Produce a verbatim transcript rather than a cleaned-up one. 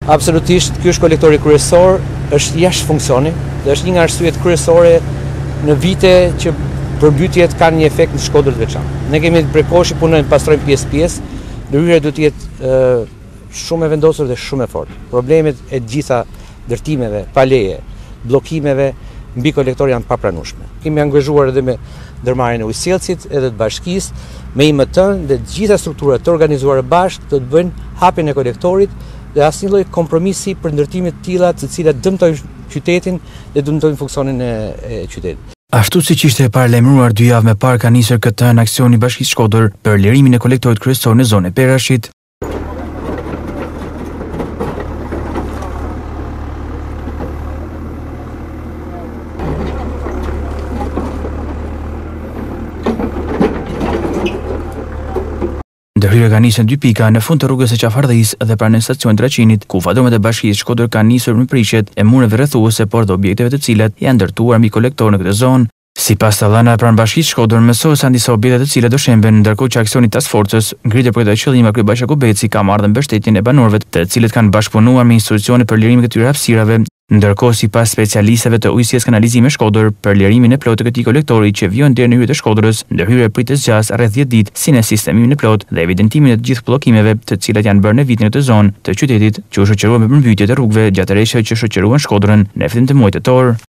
Absolutisht, ky është kolektori kryesor, është jashtë funksioni dhe është një nga arsyet kryesore në vite që përmbytjet kanë një efekt në Shkodër të veçantë. Ne kemi prekoshi punojmë, pastrojmë pjesë pjesë, ndërhyrja duhet të jetë uh, shumë e vendosur dhe shumë e fortë. Problemet e gjitha ndërtimeve, pa leje, bllokimeve mbi kolektor janë papranueshme. Kemi angazhuar edhe me ndërmarrjen e ujësjellësit edhe të bashkisë, me I M T-n dhe të gjitha strukturat të organizuara bashkë të të bëjnë hapjen e kolektorit dhe asnjë lloj kompromisi për ndërtime të tilla të cilat dëmtojnë qytetin dhe dëmtojnë funksionin e, e qytetit. Ashtu siç ishte e paralajmëruar dy javë më parë, ka nisur këtë në aksion I Bashkisë Shkodër për lirimin e kolektorit kryesor në zonën e Perashit. Ndërhyrja ka nisur dy pika në fund të rrugës së Qafardhësisë dhe pranë stacionit Draçinit, ku fatomet e Bashkisë Shkodër kanë nisur me prishjet e mureve rrethuese, por dhe objekteve të cilat janë ndërtuar mbi kolektor në këtë zonë. Sipas të dhënave pranë Bashkisë Shkodër, mësohet se janë disa objekte të cilat do shemben, ndërkohë që aksioni task forces ngritur për këtë qëllim Kryebashkiaku Beci ka marrë dhe mbështetjen e banorëve, të cilët kanë bashkëpunuar me institucione për lirimin e këtyre hapësirave. Ndërkohë, sipas specialistëve të ujësisë kanalizime Shkodër, për lirimin e plotë të këtij kolektori që vjen deri në hyrjet e Shkodrës, ndërhyrja pritet zgjas rreth dhjetë ditë, si në sistemimin e plotë dhe evidentimin e të gjithë bllokimeve të cilat janë bërë në vitin në këtë zonë të qytetit, që u shoqëruan me përmbytjet e rrugëve gjatë rreshave që shoqëruan Shkodrën në fillim të muajit tetor.